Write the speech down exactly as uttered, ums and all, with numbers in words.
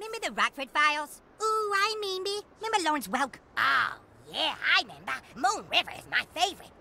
Remember the Rockford Files? Ooh, I remember. Remember Lawrence Welk? Oh, yeah, I remember. Moon River is my favorite.